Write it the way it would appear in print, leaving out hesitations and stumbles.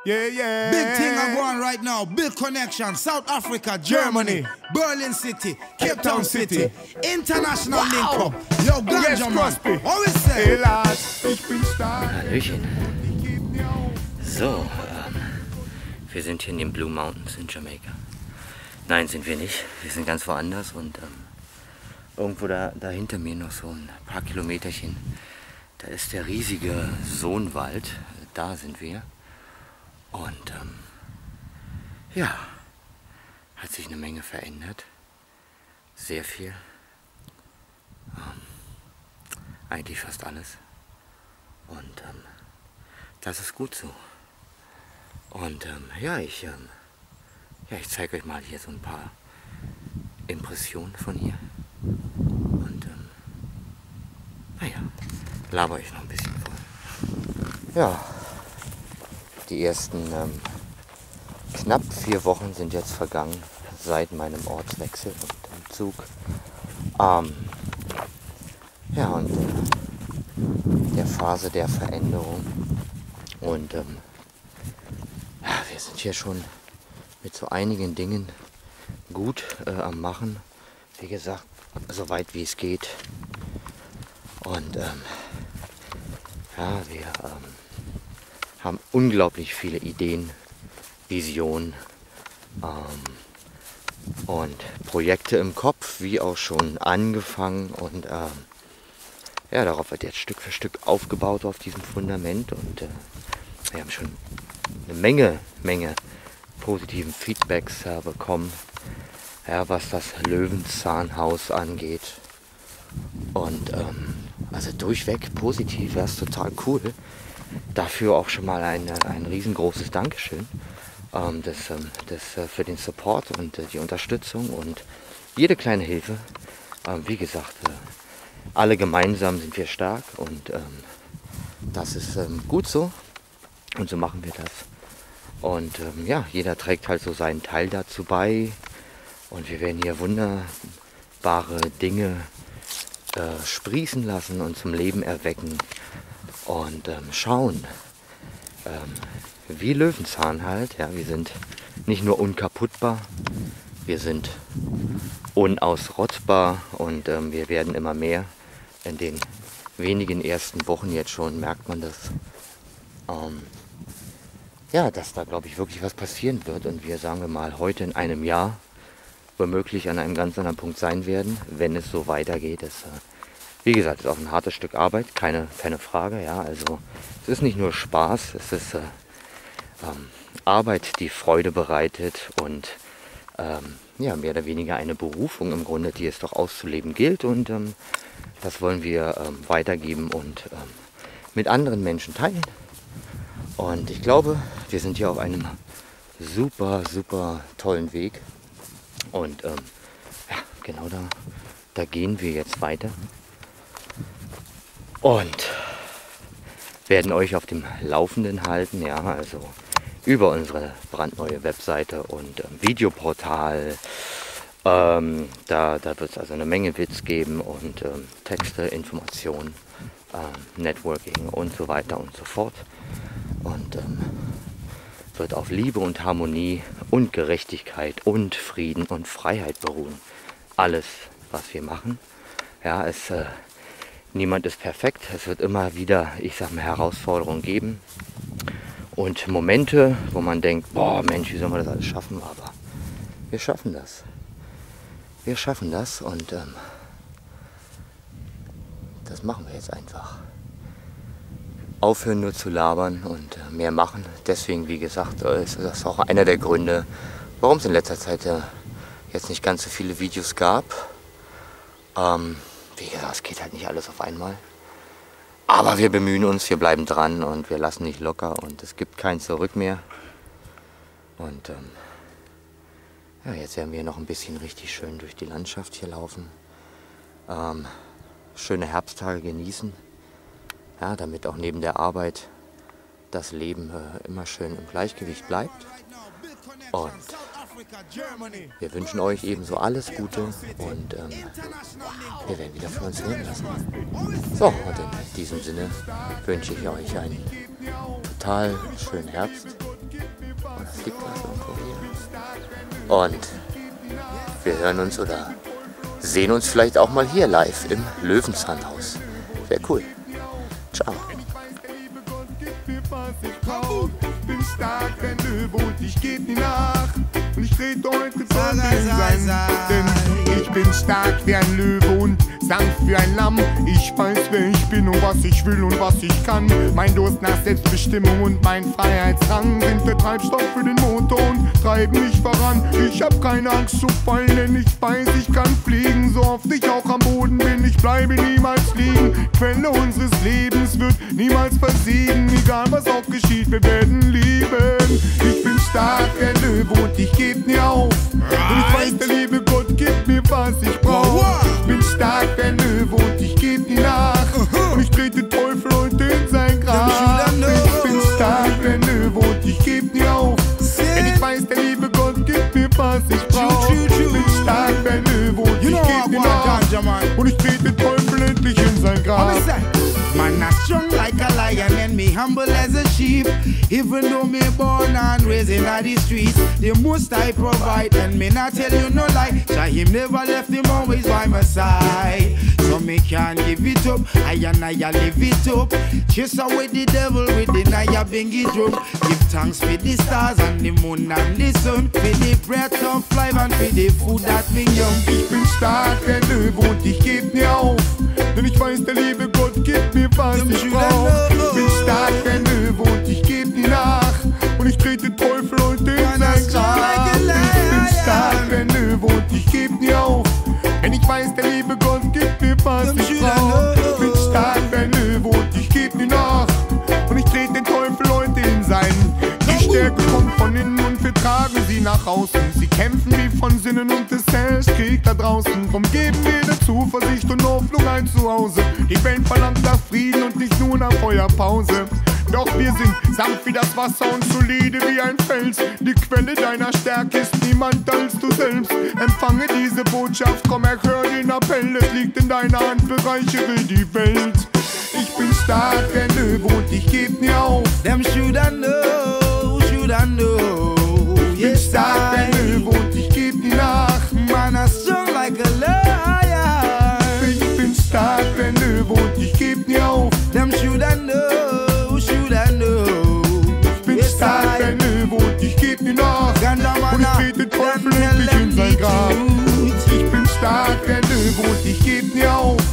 Yeah, yeah. Big thing are going right now. Big connection. South Africa, Germany, Berlin City, Cape Town City. International link up. Yo, Ganja man. What we say? Elas, ich bin stark. Hallöchen. So, wir sind hier in den Blue Mountains in Jamaika. Nein, sind wir nicht. Wir sind ganz woanders und irgendwo da hinter mir noch so ein paar Kilometerchen. Da ist der riesige Sohnwald. Da sind wir. Und ja, hat sich eine Menge verändert. Sehr viel. Eigentlich fast alles. Und das ist gut so. Und ja, ich zeige euch mal hier so ein paar Impressionen von hier. Und naja, laber euch noch ein bisschen voll. Ja, die ersten knapp 4 Wochen sind jetzt vergangen seit meinem Ortswechsel und Umzug. Ja, und der Phase der Veränderung. Und ja, wir sind hier schon mit so einigen Dingen gut am Machen. Wie gesagt, so weit wie es geht. Und ja, wir haben unglaublich viele Ideen, Visionen und Projekte im Kopf, wie auch schon angefangen. Und ja, darauf wird jetzt Stück für Stück aufgebaut auf diesem Fundament. Und wir haben schon eine Menge positiven Feedbacks bekommen, ja, was das Löwenzahnhaus angeht. Und also durchweg positiv, das ist total cool. Dafür auch schon mal ein riesengroßes Dankeschön für den Support und die Unterstützung und jede kleine Hilfe. Wie gesagt, alle gemeinsam sind wir stark und das ist gut so und so machen wir das. Und ja, jeder trägt halt so seinen Teil dazu bei und wir werden hier wunderbare Dinge sprießen lassen und zum Leben erwecken und schauen, wie Löwenzahn halt. Ja, wir sind nicht nur unkaputtbar, wir sind unausrottbar und wir werden immer mehr. In den wenigen ersten Wochen jetzt schon merkt man das. Ja, dass da, glaube ich, wirklich was passieren wird und wir, sagen wir mal, heute in einem Jahr womöglich an einem ganz anderen Punkt sein werden, wenn es so weitergeht. Es, wie gesagt, ist auch ein hartes Stück Arbeit, keine Frage. Ja, also es ist nicht nur Spaß, es ist Arbeit, die Freude bereitet und ja, mehr oder weniger eine Berufung im Grunde, die es doch auszuleben gilt. Und das wollen wir weitergeben und mit anderen Menschen teilen. Und ich glaube, wir sind hier auf einem super tollen Weg. Und ja, genau da gehen wir jetzt weiter. Und werden euch auf dem Laufenden halten, ja, also über unsere brandneue Webseite und Videoportal. Da wird es also eine Menge Witz geben und Texte, Informationen, Networking und so weiter und so fort. Und wird auf Liebe und Harmonie und Gerechtigkeit und Frieden und Freiheit beruhen. Alles, was wir machen. Ja, niemand ist perfekt. Es wird immer wieder, ich sag mal, Herausforderungen geben. Und Momente, wo man denkt, boah Mensch, wie soll man das alles schaffen? Aber wir schaffen das. Wir schaffen das und das machen wir jetzt einfach. Aufhören nur zu labern und mehr machen. Deswegen, wie gesagt, ist das auch einer der Gründe, warum es in letzter Zeit jetzt nicht ganz so viele Videos gab. Wie gesagt, es geht halt nicht alles auf einmal. Aber wir bemühen uns, wir bleiben dran und wir lassen nicht locker und es gibt kein Zurück mehr. Und ja, jetzt werden wir noch ein bisschen richtig schön durch die Landschaft hier laufen. Schöne Herbsttage genießen. Ja, damit auch neben der Arbeit das Leben immer schön im Gleichgewicht bleibt. Und wir wünschen euch ebenso alles Gute und wir werden wieder für uns hören lassen. So, und in diesem Sinne wünsche ich euch einen total schönen Herbst Das liegt da irgendwo hier. Und wir hören uns oder sehen uns vielleicht auch mal hier live im Löwenzahnhaus. Wäre cool. Ciao. Ich bin stark, ein Löwe und ich geb nie nach. Und ich trete heute vor den sein, denn ich bin stark wie ein Löwe und sanft wie ein Lamm. Ich weiß, wer ich bin und was ich will und was ich kann. Mein Durst nach Selbstbestimmung und mein Freiheitsdrang sind der Treibstoff für den Motor und treiben mich voran. Ich hab keine Angst zu fallen, denn ich weiß, ich kann fliegen. So oft ich auch am Boden bin, ich bleibe niemals liegen. Quelle unseres Lebens wird niemals versiegen. Egal was auch geschieht, wir werden lieben. Ich bin stark, der Löwe und ich geb nie auf. Und ich weiß, der liebe Gott gibt mir, was ich brauch. Ich bin stark, der Löwe und ich geb nie nach. Und ich trete den Teufel heute in sein Grab. Ich bin stark, der Löwe und ich geb nie auf. Denn ich weiß, der liebe Gott gibt mir, was ich brauch. Ich bin stark, der Löwe und ich geb nie nach. Und ich trete den Teufel endlich in sein Grab. Man not strong like a lion and me humble as a sheep. Even though me born and raised in the streets, the most I provide and me not tell you no lie. Jah him never left, him always by my side. So me can't give it up, I live it up. Chase away the devil with the Naya bingy drum. Give thanks for the stars and the moon and the sun, for the breath of life and for the food that me young. Ich bin stark, der Löwe und ich geb nie auf. Denn ich weiß, der liebe Gott gibt mir, was ich brauch. Ich bin stark, der Löwe und ich geb nie nach. Und ich trete den Teufel heute in sein Grab. Ich bin stark, der Löwe und ich geb nie auf. Denn ich weiß, der liebe Gott gibt mir, was ich brauch. Ich bin stark, der Löwe und ich geb nie nach. Und ich trete den Teufel heute in sein. Die Stärke kommt von innen und wir tragen sie nach außen. Sie kämpfen wie von Sinnen und es herrscht Krieg da draußen. Drum geben wir der Zuversicht und Hoffnung ein Zuhause. Die Welt verlangt nach Frieden und nicht nur nach Feuerpause. Doch wir sind sanft wie das Wasser und solide wie ein Fels. Die Quelle deiner Stärke ist niemand als du selbst. Empfange diese Botschaft, komm, erhör den Appell. Es liegt in deiner Hand, bereichere die Welt. Ich bin stark, der Löwe und ich geb nie auf. Them shoulda know, shoulda know. Ich bin stark, der Löwe und ich geb nie nach. Man a strong like a lion. Ich bin stark, der Löwe und ich geb nie auf. Them shoulda know, shoulda know. Ich bin stark, der Löwe und ich geb nie nach. Und ich trete den Teufel endlich in sein Grab. Ich bin stark, der Löwe und ich geb nie auf.